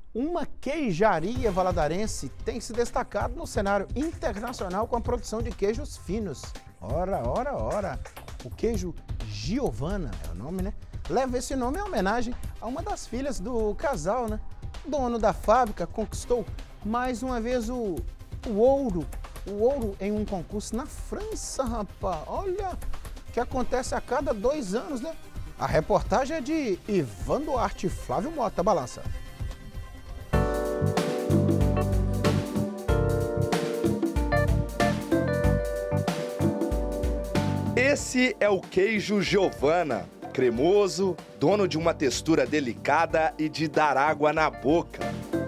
Uma queijaria valadarense tem se destacado no cenário internacional com a produção de queijos finos. Ora. O queijo Giovana, é o nome, né? Leva esse nome em homenagem a uma das filhas do casal, né? O dono da fábrica conquistou mais uma vez o ouro em um concurso na França, rapaz. Olha, que acontece a cada 2 anos, né? A reportagem é de Ivan Duarte e Flávio Mota. Balança. Esse é o queijo Giovana, cremoso, dono de uma textura delicada e de dar água na boca.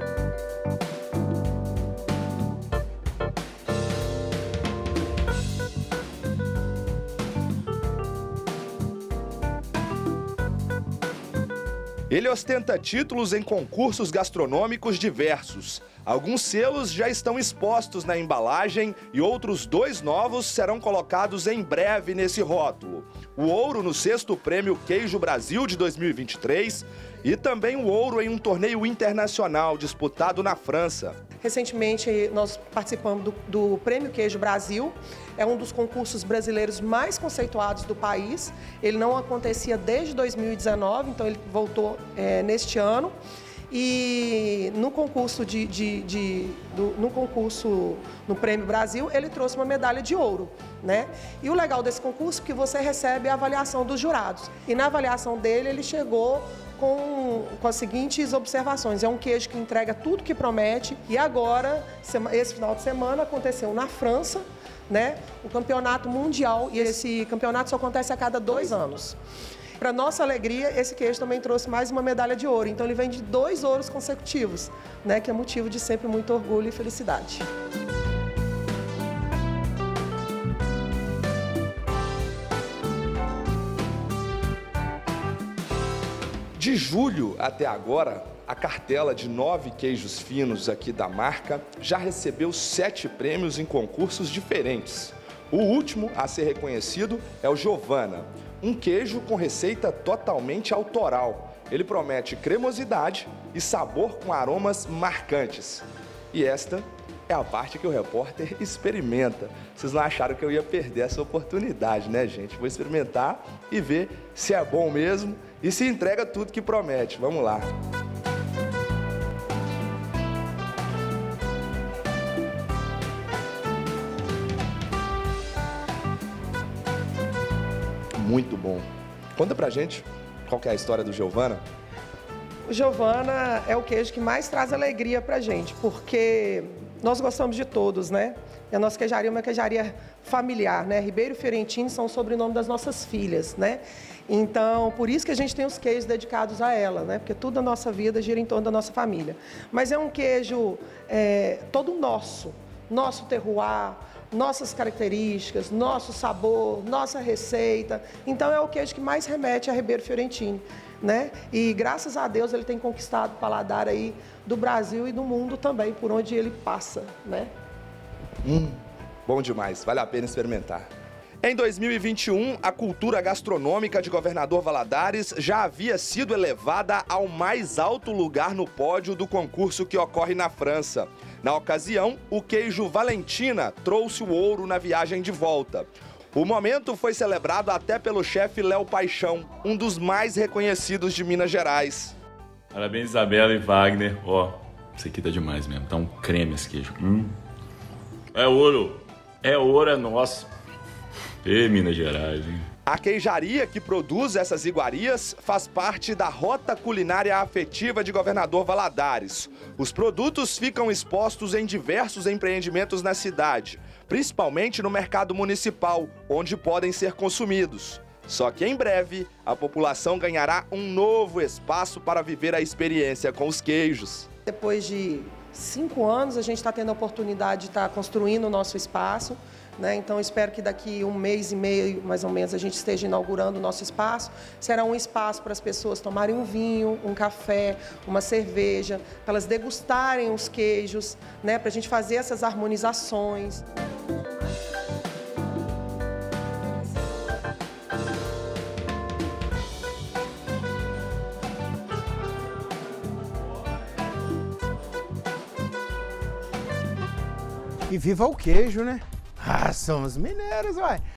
Ele ostenta títulos em concursos gastronômicos diversos. Alguns selos já estão expostos na embalagem e outros 2 novos serão colocados em breve nesse rótulo. O ouro no 6º Prêmio Queijo Brasil de 2023 e também o ouro em um torneio internacional disputado na França. Recentemente nós participamos do Prêmio Queijo Brasil, é um dos concursos brasileiros mais conceituados do país. Ele não acontecia desde 2019, então ele voltou neste ano. E no concurso no Prêmio Brasil, ele trouxe uma medalha de ouro, né? E o legal desse concurso é que você recebe a avaliação dos jurados. E na avaliação dele, ele chegou com as seguintes observações. É um queijo que entrega tudo que promete. E agora, esse final de semana, aconteceu na França, né? O campeonato mundial. E esse campeonato só acontece a cada 2 anos. Para nossa alegria, esse queijo também trouxe mais uma medalha de ouro. Então ele vem de 2 ouros consecutivos, né? Que é motivo de sempre muito orgulho e felicidade. De julho até agora, a cartela de 9 queijos finos aqui da marca já recebeu 7 prêmios em concursos diferentes. O último a ser reconhecido é o Giovana, um queijo com receita totalmente autoral. Ele promete cremosidade e sabor com aromas marcantes. E esta é a parte que o repórter experimenta. Vocês não acharam que eu ia perder essa oportunidade, né, gente? Vou experimentar e ver se é bom mesmo e se entrega tudo que promete. Vamos lá. Muito bom. Conta pra gente qual que é a história do Giovana. O Giovana é o queijo que mais traz alegria pra gente, porque nós gostamos de todos, né? E a nossa queijaria é uma queijaria familiar, né? Ribeiro Fiorentini são o sobrenome das nossas filhas, né? Então, por isso que a gente tem os queijos dedicados a ela, né? Porque tudo a nossa vida gira em torno da nossa família. Mas é um queijo todo nosso terroir, nossas características, nosso sabor, nossa receita. Então é o queijo que mais remete a Ribeiro Fiorentini, né? E graças a Deus ele tem conquistado o paladar aí do Brasil e do mundo também, por onde ele passa, né? Bom demais, vale a pena experimentar. Em 2021, a cultura gastronômica de Governador Valadares já havia sido elevada ao mais alto lugar no pódio do concurso que ocorre na França. Na ocasião, o queijo Valentina trouxe o ouro na viagem de volta. O momento foi celebrado até pelo chefe Léo Paixão, um dos mais reconhecidos de Minas Gerais. Parabéns, Isabela e Wagner. Ó, isso aqui tá demais mesmo, tá um creme esse queijo. É ouro, é nosso. Ê, Minas Gerais, hein? A queijaria que produz essas iguarias faz parte da Rota Culinária Afetiva de Governador Valadares. Os produtos ficam expostos em diversos empreendimentos na cidade, principalmente no mercado municipal, onde podem ser consumidos. Só que em breve, a população ganhará um novo espaço para viver a experiência com os queijos. Depois de 5 anos, a gente está tendo a oportunidade de estar construindo o nosso espaço, né? Então, espero que daqui 1 mês e meio, mais ou menos, a gente esteja inaugurando o nosso espaço. Será um espaço para as pessoas tomarem um vinho, um café, uma cerveja, para elas degustarem os queijos, né? Para a gente fazer essas harmonizações. E viva o queijo, né? Ah, somos mineiros, vai.